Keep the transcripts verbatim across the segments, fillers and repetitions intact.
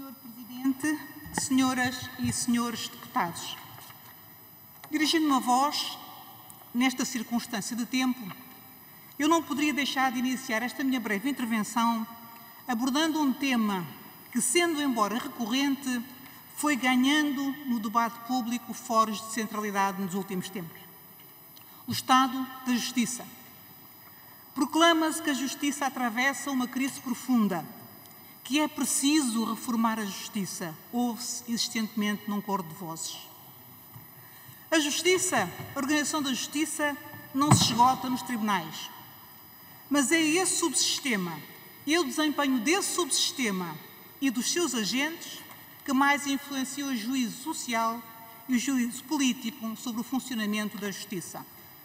senhor Presidente, senhoras e senhores deputados, dirigindo-me a vós, nesta circunstância de tempo, eu não poderia deixar de iniciar esta minha breve intervenção abordando um tema que, sendo embora recorrente, foi ganhando no debate público foros de centralidade nos últimos tempos. O Estado da Justiça. Proclama-se que a Justiça atravessa uma crise profunda, que é preciso reformar a Justiça, ouve-se insistentemente num coro de vozes. A Justiça, a organização da Justiça, não se esgota nos tribunais, mas é esse subsistema, e o desempenho desse subsistema e dos seus agentes que mais influencia o juízo social e o juízo político sobre o funcionamento da Justiça.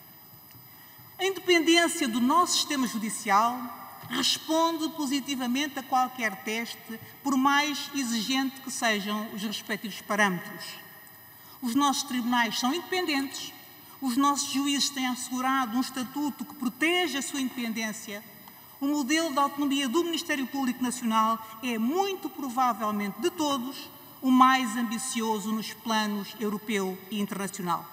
A independência do nosso sistema judicial responde positivamente a qualquer teste, por mais exigente que sejam os respectivos parâmetros. Os nossos tribunais são independentes, os nossos juízes têm assegurado um estatuto que protege a sua independência. O modelo de autonomia do Ministério Público Nacional é, muito provavelmente de todos, o mais ambicioso nos planos europeu e internacional.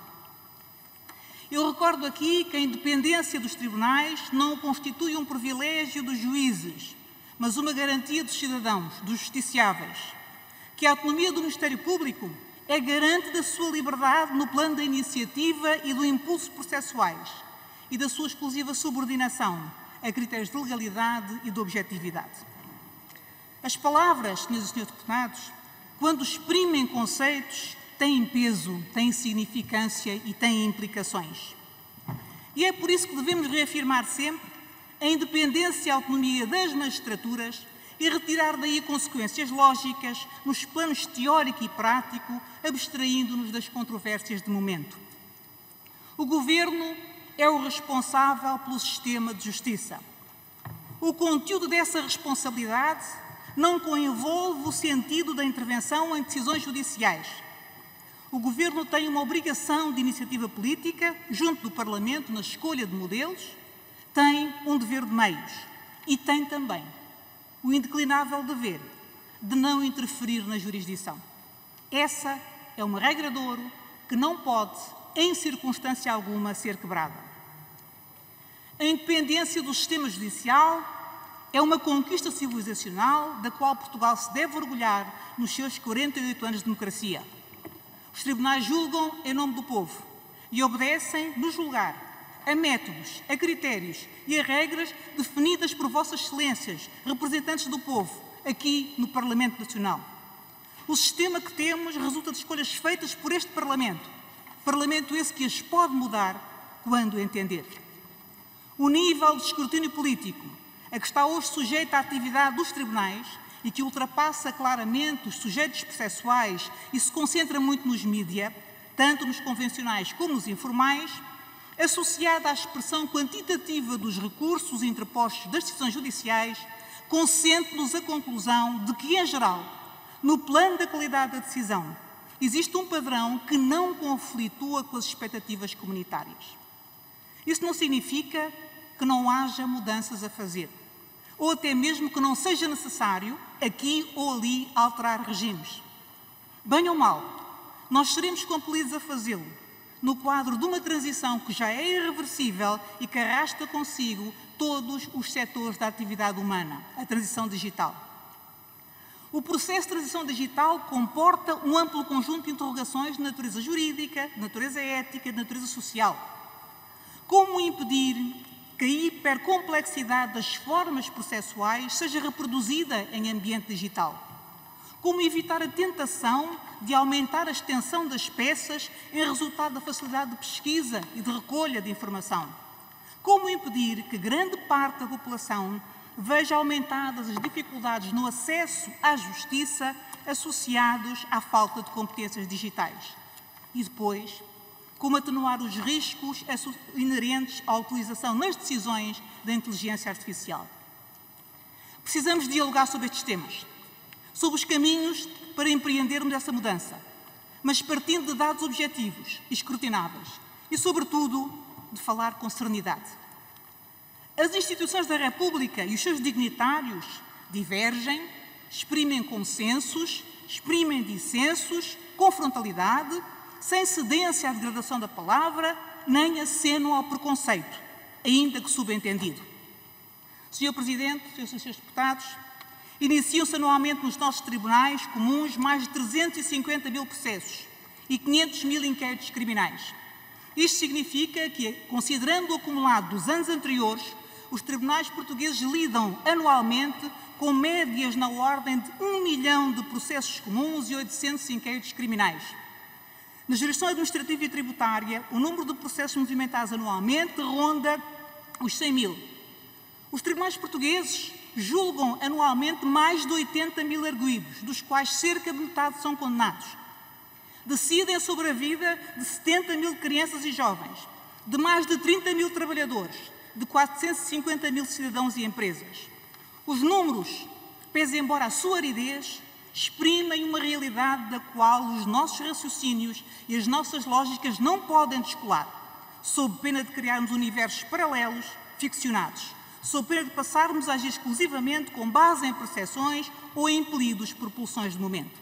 Eu recordo aqui que a independência dos tribunais não constitui um privilégio dos juízes, mas uma garantia dos cidadãos, dos justiciáveis, que a autonomia do Ministério Público é garante da sua liberdade no plano da iniciativa e do impulso processuais e da sua exclusiva subordinação a critérios de legalidade e de objetividade. As palavras, senhoras e senhores deputados, quando exprimem conceitos, têm peso, têm significância e têm implicações. E é por isso que devemos reafirmar sempre a independência e a autonomia das magistraturas e retirar daí consequências lógicas nos planos teórico e prático, abstraindo-nos das controvérsias de momento. O Governo é o responsável pelo sistema de justiça. O conteúdo dessa responsabilidade não envolve o sentido da intervenção em decisões judiciais. O Governo tem uma obrigação de iniciativa política, junto do Parlamento, na escolha de modelos, tem um dever de meios e tem também o indeclinável dever de não interferir na jurisdição. Essa é uma regra de ouro que não pode, em circunstância alguma, ser quebrada. A independência do sistema judicial é uma conquista civilizacional da qual Portugal se deve orgulhar nos seus quarenta e oito anos de democracia. Os tribunais julgam em nome do povo e obedecem, no julgar, a métodos, a critérios e a regras definidas por vossas excelências, representantes do povo, aqui no Parlamento Nacional. O sistema que temos resulta de escolhas feitas por este Parlamento, Parlamento esse que as pode mudar quando entender. O nível de escrutínio político a que está hoje sujeita a atividade dos tribunais e que ultrapassa claramente os sujeitos processuais e se concentra muito nos mídia, tanto nos convencionais como nos informais, associada à expressão quantitativa dos recursos interpostos das decisões judiciais, consente-nos a conclusão de que, em geral, no plano da qualidade da decisão, existe um padrão que não conflitua com as expectativas comunitárias. Isso não significa que não haja mudanças a fazer, ou até mesmo que não seja necessário, aqui ou ali, alterar regimes. Bem ou mal, nós seremos compelidos a fazê-lo, no quadro de uma transição que já é irreversível e que arrasta consigo todos os setores da atividade humana, a transição digital. O processo de transição digital comporta um amplo conjunto de interrogações de natureza jurídica, de natureza ética, de natureza social. Como impedir que a hipercomplexidade das formas processuais seja reproduzida em ambiente digital? Como evitar a tentação de aumentar a extensão das peças em resultado da facilidade de pesquisa e de recolha de informação? Como impedir que grande parte da população veja aumentadas as dificuldades no acesso à justiça associados à falta de competências digitais? E depois, como atenuar os riscos inerentes à utilização nas decisões da inteligência artificial? Precisamos dialogar sobre estes temas, sobre os caminhos para empreendermos essa mudança, mas partindo de dados objetivos e escrutináveis e, sobretudo, de falar com serenidade. As instituições da República e os seus dignitários divergem, exprimem consensos, exprimem dissensos, com frontalidade, sem cedência à degradação da palavra, nem acenam ao preconceito, ainda que subentendido. senhor Presidente, senhoras e senhores deputados, iniciam-se anualmente nos nossos tribunais comuns mais de trezentos e cinquenta mil processos e quinhentos mil inquéritos criminais. Isto significa que, considerando o acumulado dos anos anteriores, os tribunais portugueses lidam anualmente com médias na ordem de um milhão de processos comuns e oitocentos inquéritos criminais. Na jurisdição administrativa e tributária, o número de processos movimentados anualmente ronda os cem mil. Os tribunais portugueses julgam anualmente mais de oitenta mil arguidos, dos quais cerca de metade são condenados. Decidem sobre a vida de setenta mil crianças e jovens, de mais de trinta mil trabalhadores, de quatrocentos e cinquenta mil cidadãos e empresas. Os números, pese embora a sua aridez, exprimem uma realidade da qual os nossos raciocínios e as nossas lógicas não podem descolar, sob pena de criarmos universos paralelos, ficcionados, sob pena de passarmos a agir exclusivamente com base em percepções ou impelidos por pulsões de momento.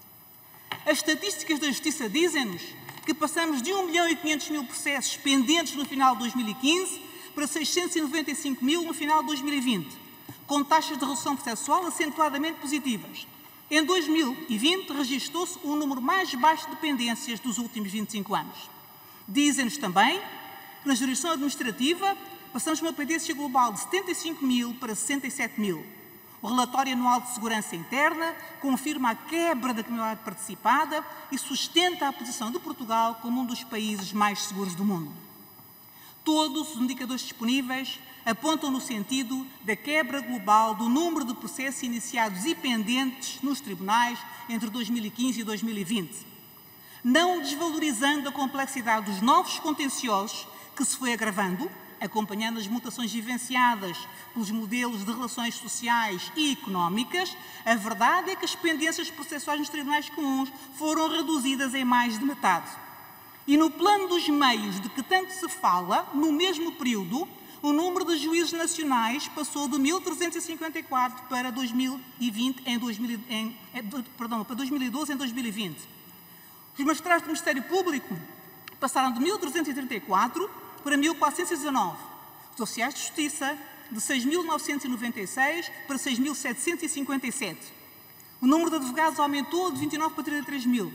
As estatísticas da Justiça dizem-nos que passamos de um milhão e quinhentos mil processos pendentes no final de dois mil e quinze para seiscentos e noventa e cinco mil no final de dois mil e vinte, com taxas de redução processual acentuadamente positivas. Em dois mil e vinte, registrou-se o número mais baixo de pendências dos últimos vinte e cinco anos. Dizem-nos também que na jurisdição administrativa passamos de uma pendência global de setenta e cinco mil para sessenta e sete mil. O relatório anual de segurança interna confirma a quebra da criminalidade participada e sustenta a posição de Portugal como um dos países mais seguros do mundo. Todos os indicadores disponíveis apontam no sentido da quebra global do número de processos iniciados e pendentes nos tribunais entre dois mil e quinze e dois mil e vinte. Não desvalorizando a complexidade dos novos contenciosos que se foi agravando, acompanhando as mutações vivenciadas pelos modelos de relações sociais e económicas, a verdade é que as pendências processuais nos tribunais comuns foram reduzidas em mais de metade. E no plano dos meios de que tanto se fala, no mesmo período, o número de juízes nacionais passou de mil trezentos e cinquenta e quatro para dois mil e vinte em, dois mil, em, perdão, para dois mil e doze em dois mil e vinte. Os magistrados do Ministério Público passaram de mil trezentos e trinta e quatro para mil quatrocentos e dezanove. Os oficiais de justiça de seis mil novecentos e noventa e seis para seis mil setecentos e cinquenta e sete. O número de advogados aumentou de vinte e nove para trinta e três mil.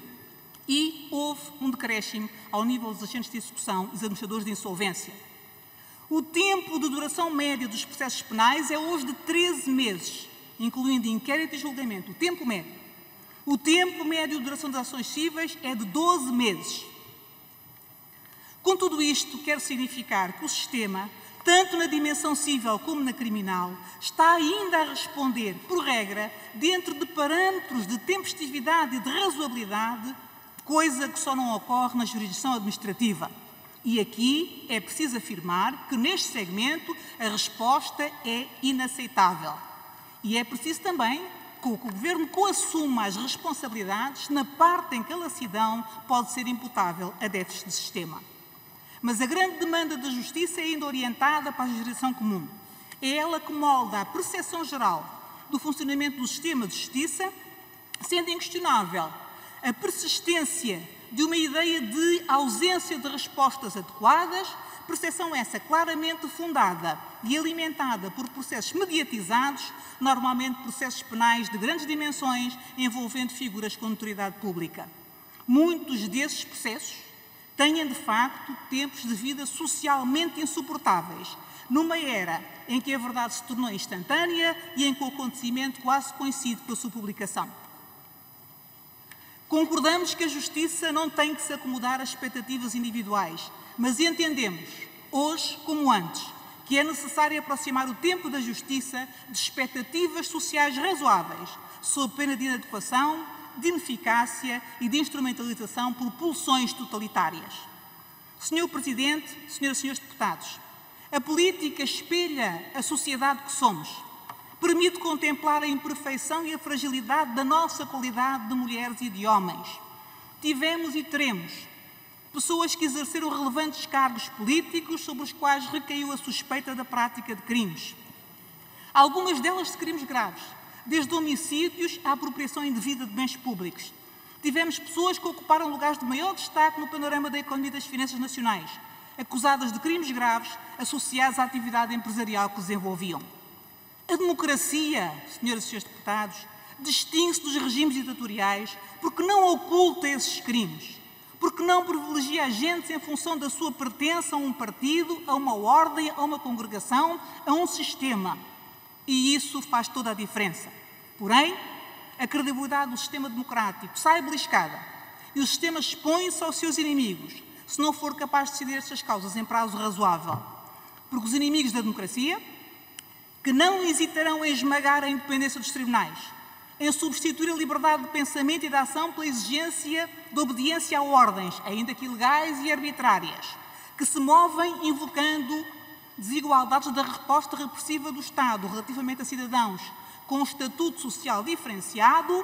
E houve um decréscimo ao nível dos agentes de execução e dos administradores de insolvência. O tempo de duração média dos processos penais é hoje de treze meses, incluindo inquérito e julgamento, o tempo médio. O tempo médio de duração das ações cíveis é de doze meses. Com tudo isto, quero significar que o sistema, tanto na dimensão civil como na criminal, está ainda a responder, por regra, dentro de parâmetros de tempestividade e de razoabilidade, coisa que só não ocorre na jurisdição administrativa. E aqui é preciso afirmar que, neste segmento, a resposta é inaceitável. E é preciso também que o Governo coassuma as responsabilidades na parte em que a lassidão pode ser imputável a déficit de sistema. Mas a grande demanda da justiça é ainda orientada para a jurisdição comum. É ela que molda a percepção geral do funcionamento do sistema de justiça, sendo inquestionável a persistência de uma ideia de ausência de respostas adequadas, percepção essa claramente fundada e alimentada por processos mediatizados, normalmente processos penais de grandes dimensões, envolvendo figuras com notoriedade pública. Muitos desses processos têm, de facto, tempos de vida socialmente insuportáveis, numa era em que a verdade se tornou instantânea e em que o acontecimento quase coincide com a sua publicação. Concordamos que a justiça não tem que se acomodar às expectativas individuais, mas entendemos, hoje como antes, que é necessário aproximar o tempo da justiça de expectativas sociais razoáveis, sob pena de inadequação, de ineficácia e de instrumentalização por pulsões totalitárias. senhor Presidente, senhoras e senhores deputados, a política espelha a sociedade que somos. Permite contemplar a imperfeição e a fragilidade da nossa qualidade de mulheres e de homens. Tivemos e teremos pessoas que exerceram relevantes cargos políticos sobre os quais recaiu a suspeita da prática de crimes. Algumas delas de crimes graves, desde homicídios à apropriação indevida de bens públicos. Tivemos pessoas que ocuparam lugares de maior destaque no panorama da economia e das finanças nacionais, acusadas de crimes graves associados à atividade empresarial que desenvolviam. A democracia, senhoras e senhores deputados, distingue-se dos regimes ditatoriais porque não oculta esses crimes, porque não privilegia agentes em função da sua pertença a um partido, a uma ordem, a uma congregação, a um sistema. E isso faz toda a diferença. Porém, a credibilidade do sistema democrático sai beliscada e o sistema expõe-se aos seus inimigos, se não for capaz de decidir estas causas em prazo razoável. Porque os inimigos da democracia, que não hesitarão em esmagar a independência dos tribunais, em substituir a liberdade de pensamento e de ação pela exigência de obediência a ordens, ainda que ilegais e arbitrárias, que se movem invocando desigualdades da resposta repressiva do Estado relativamente a cidadãos com um estatuto social diferenciado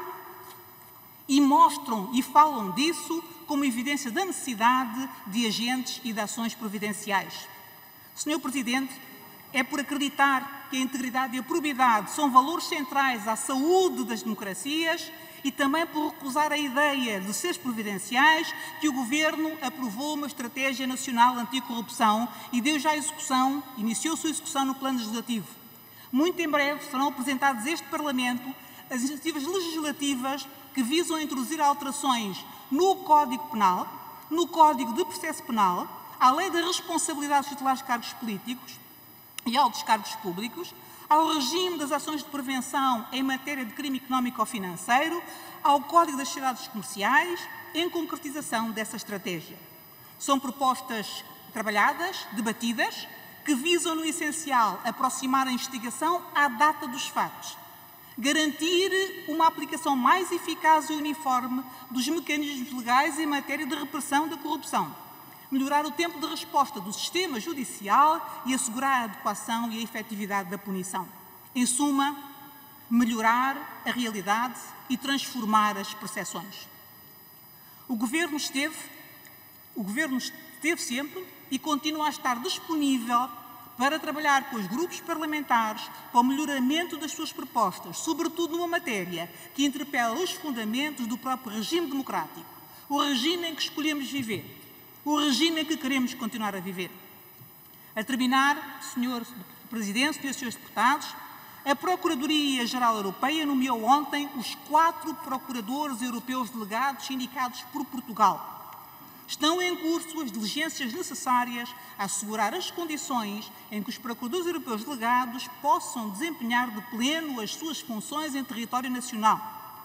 e mostram e falam disso como evidência da necessidade de agentes e de ações providenciais. senhor Presidente, é por acreditar que a integridade e a probidade são valores centrais à saúde das democracias e também por recusar a ideia de seres providenciais que o Governo aprovou uma estratégia nacional anticorrupção e deu já a execução, iniciou a sua execução no plano legislativo. Muito em breve serão apresentadas a este Parlamento as iniciativas legislativas que visam introduzir alterações no Código Penal, no Código de Processo Penal, à Lei da Responsabilidade dos Titulares de Cargos Políticos e altos cargos públicos, ao regime das ações de prevenção em matéria de crime económico ou financeiro, ao Código das Sociedades Comerciais, em concretização dessa estratégia. São propostas trabalhadas, debatidas, que visam, no essencial, aproximar a investigação à data dos fatos, garantir uma aplicação mais eficaz e uniforme dos mecanismos legais em matéria de repressão da corrupção, melhorar o tempo de resposta do sistema judicial e assegurar a adequação e a efetividade da punição. Em suma, melhorar a realidade e transformar as percepções. O Governo esteve, o Governo esteve sempre e continua a estar disponível para trabalhar com os grupos parlamentares para o melhoramento das suas propostas, sobretudo numa matéria que interpela os fundamentos do próprio regime democrático, o regime em que escolhemos viver, o regime em que queremos continuar a viver. A terminar, senhor Presidente, senhores e senhores deputados, a Procuradoria-Geral Europeia nomeou ontem os quatro procuradores europeus delegados indicados por Portugal. Estão em curso as diligências necessárias a assegurar as condições em que os procuradores europeus delegados possam desempenhar de pleno as suas funções em território nacional.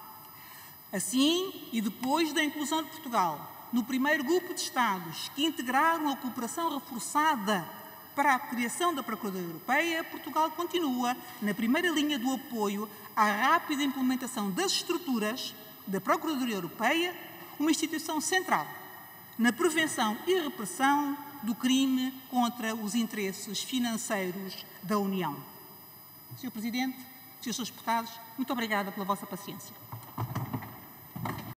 Assim, e depois da inclusão de Portugal no primeiro grupo de Estados que integraram a cooperação reforçada para a criação da Procuradoria Europeia, Portugal continua na primeira linha do apoio à rápida implementação das estruturas da Procuradoria Europeia, uma instituição central na prevenção e repressão do crime contra os interesses financeiros da União. senhor Presidente, senhores deputados, muito obrigada pela vossa paciência.